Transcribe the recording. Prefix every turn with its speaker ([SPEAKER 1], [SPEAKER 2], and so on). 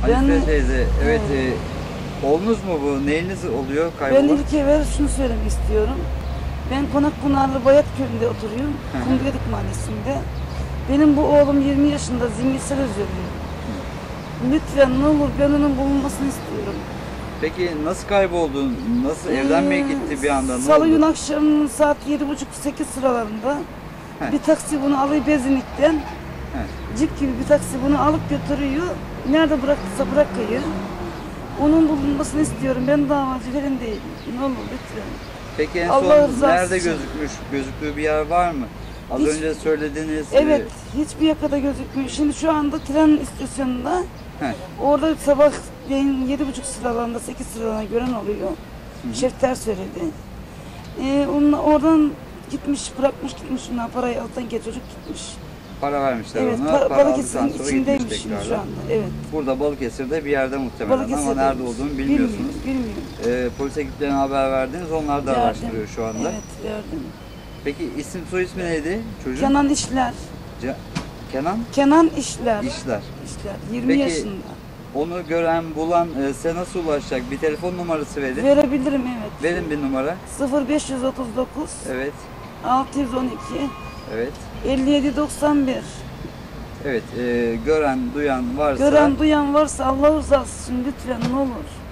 [SPEAKER 1] Hanife teyze, evet, oğlunuz mu bu? Neyiniz oluyor kaybolan?
[SPEAKER 2] Ben ilk evvel şunu söylemek istiyorum. Ben Konakpınarlı Bayat Köyü'nde oturuyorum. Kumluyedik Mahallesi'nde. Benim bu oğlum 20 yaşında zihinsel özürlü. Lütfen ne olur ben onun bulunmasını istiyorum.
[SPEAKER 1] Peki nasıl kayboldu? Nasıl evden mi gitti bir anda? Ne
[SPEAKER 2] Salı
[SPEAKER 1] oldu?
[SPEAKER 2] gün akşamının saat 7.30-8 sıralarında bir taksi bunu alıyor Bezinik'ten. Cip gibi bir taksi bunu alıp götürüyor. Nerede bıraktıysa bırakıyor. Onun bulunmasını istiyorum. Ben davacı verin değil. Ne olur lütfen.
[SPEAKER 1] Peki en
[SPEAKER 2] Allah
[SPEAKER 1] son
[SPEAKER 2] rızası
[SPEAKER 1] nerede
[SPEAKER 2] için.
[SPEAKER 1] gözüktüğü bir yer var mı? Az
[SPEAKER 2] Hiç-
[SPEAKER 1] önce söylediğiniz...
[SPEAKER 2] Evet, hiçbir yakada gözükmüyor. Şimdi şu anda tren istasyonunda
[SPEAKER 1] He.
[SPEAKER 2] orada sabah 7.30 sıralarında 8 sıralarına gören oluyor. Şef ters söyledi. Oradan gitmiş, bırakmış gitmiş. Ondan parayı alttan çocuk gitmiş.
[SPEAKER 1] Para vermişler
[SPEAKER 2] Evet,
[SPEAKER 1] ona. Para aldıktan
[SPEAKER 2] Balıkesir'in
[SPEAKER 1] sonra
[SPEAKER 2] içindeymiş
[SPEAKER 1] gitmiş
[SPEAKER 2] şimdi şu
[SPEAKER 1] tekrardan.
[SPEAKER 2] anda. Evet.
[SPEAKER 1] Burada Balıkesir'de bir yerde muhtemelen ama
[SPEAKER 2] Balıkesir'deymiş.
[SPEAKER 1] nerede olduğunu bilmiyorsunuz.
[SPEAKER 2] Bilmiyorum.
[SPEAKER 1] Polis ekiplerine haber verdiniz. Onlar da
[SPEAKER 2] Verdim.
[SPEAKER 1] araştırıyor şu anda.
[SPEAKER 2] Evet, verdim.
[SPEAKER 1] Peki isim soy ismi neydi çocuğun?
[SPEAKER 2] Kenan İşler.
[SPEAKER 1] Kenan
[SPEAKER 2] Kenan İşler.
[SPEAKER 1] İşler.
[SPEAKER 2] İşler. 20
[SPEAKER 1] Peki,
[SPEAKER 2] yaşında.
[SPEAKER 1] Onu gören, bulan size nasıl ulaşacak? Bir telefon numarası verin.
[SPEAKER 2] Verebilirim evet.
[SPEAKER 1] Verin bir numara.
[SPEAKER 2] 0539
[SPEAKER 1] Evet.
[SPEAKER 2] 612
[SPEAKER 1] Evet.
[SPEAKER 2] 5791.
[SPEAKER 1] Evet. Gören, duyan varsa
[SPEAKER 2] Gören duyan varsa Allah rızası için lütfen ne olur.